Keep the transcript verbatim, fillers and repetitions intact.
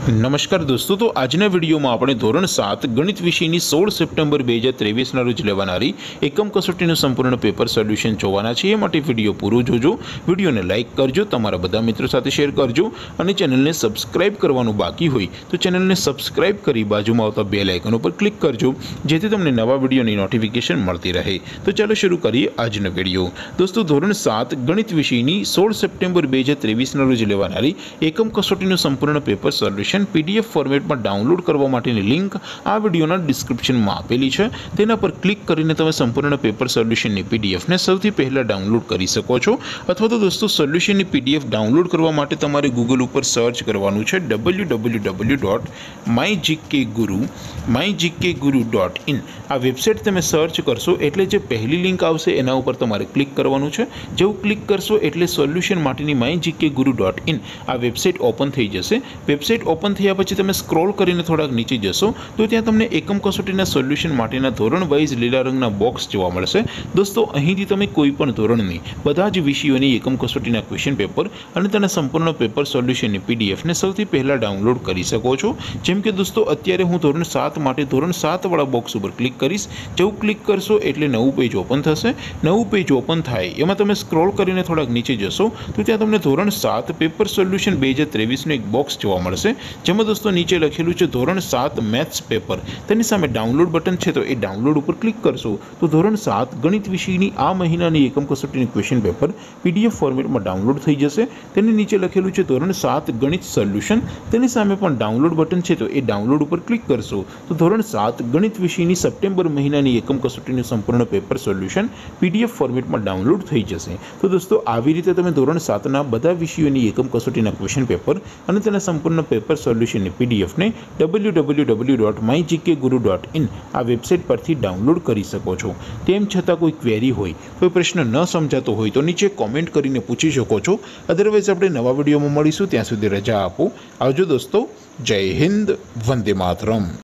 नमस्कार दोस्तों, तो આજના વિડીયોમાં આપણે ધોરણ સાત ગણિત વિષયની સોળ સપ્ટેમ્બર બે હજાર ત્રેવીસના રોજ લેવાનારી એકમ કસોટીનું સંપૂર્ણ પેપર સોલ્યુશન જોવાના છે। એ માટે વિડીયો પૂરો જોજો, વિડીયોને લાઇક કરજો, તમારા બધા મિત્રો સાથે શેર કરજો અને ચેનલને સબસ્ક્રાઇબ કરવાનું બાકી હોય તો ચેનલને સબસ્ક્રાઇબ કરી બાજુમાં આવતા બેલ આઇકન ઉપર ક્લિક કરજો, જેથી તમને નવા વિડીયોની નોટિફિકેશન મળતી રહે। તો ચાલો શરૂ કરીએ આજનો વિડીયો। दोस्तों ધોરણ સાત ગણિત વિષયની સોળ સપ્ટેમ્બર બે હજાર ત્રેવીસના રોજ લેવાનારી એકમ કસોટીનું સંપૂર્ણ પેપર સોલ્યુશન पीडीएफ फॉर्मेट में डाउनलॉड करवा माटेनी लिंक आ विडियोना डिस्क्रिप्शन में आपेली है। तेना पर क्लिक करीने तमे संपूर्ण पेपर सोल्यूशन नी पीडीएफ ने सौथी पहला डाउनलॉड करी सको छो। अथवा तो दोस्तों सोल्यूशन नी पीडीएफ डाउनलॉड करवा माटे तमारे गूगल पर सर्च करवानुं छे W W W dot my GK guru my GK guru dot in. आ वेबसाइट तमे सर्च करशो एटले जे पहली लिंक आवशे एना उपर तमारे क्लिक करवानुं छे। जेवुं क्लिक करशो एटले सोल्यूशन माटेनी my GK guru dot in आ वेबसाइट ओपन थई जशे। वेबसाइट ओपन थया पछी तमे स्क्रॉल करीने थोड़ा नीचे जशो तो त्यां तमने एकम कसोटीना सोल्यूशन माटेना धोरण वाइज लीला रंगना बॉक्स जोवा मळशे। दोस्तों અહીંથી તમે કોઈ પણ ધોરણની બધા જ વિષયોની એકમ કસોટીના ક્વેશ્ચન પેપર અને તેના સંપૂર્ણ પેપર સોલ્યુશનની પીડીએફ ને સૌથી પહેલા ડાઉનલોડ કરી શકો છો। જેમ કે દોસ્તો અત્યારે હું ધોરણ સાત માટે ધોરણ સાત વાળા બોક્સ ઉપર ક્લિક કરીશ। જેવું ક્લિક કરશો એટલે નવું પેજ ઓપન થશે। નવું પેજ ઓપન થાય એમાં તમે સ્ક્રોલ કરીને થોડાક નીચે જશો તો ત્યાં તમને ધોરણ સાત પેપર સોલ્યુશન બે હજાર ત્રેવીસનું એક બોક્સ જોવા મળશે, જેમાં दोस्तों नीचे लखेलू है धोरण सात मैथ्स पेपर। तेनी सामे डाउनलॉड बटन है तो ये डाउनलॉड पर क्लिक करशो तो धोरण सात गणित विषयनी आ महीनानी एकम कसोटीनी क्वेश्चन पेपर पीडीएफ फॉर्मेट में डाउनलॉड थई जशे। तेनी नीचे लखेलू है धोरण सात गणित सोल्यूशन। तेनी सामे पण डाउनलॉड बटन है तो ये डाउनलॉड पर क्लिक करशो तो धोरण सात गणित विषयनी सप्टेम्बर महीनानी एकम कसोटीनुं संपूर्ण पेपर सोल्यूशन पीडीएफ फॉर्मेट में डाउनलॉड थई जशे। तो दोस्तों आवी रीते तमे धोरण सात ना बधा विषयोनी एकम कसोटीना क्वेश्चन पेपर अने तेना संपूर्ण पेपर सोल्यूशन पीडीएफ ने W W W dot my GK guru dot in आ वेबसाइट पर डाउनलॉड करी सको छो। तेम छतां कोई क्वेरी होय, कोई प्रश्न न समजातो होय तो नीचे कॉमेंट करीने पूछी शको छो। अदरवाइज आपणे नवा विडियोमां मळीशुं, त्यां सुधी रजा आपो। आवजो दोस्तों, जय हिंद, वंदे मातरम।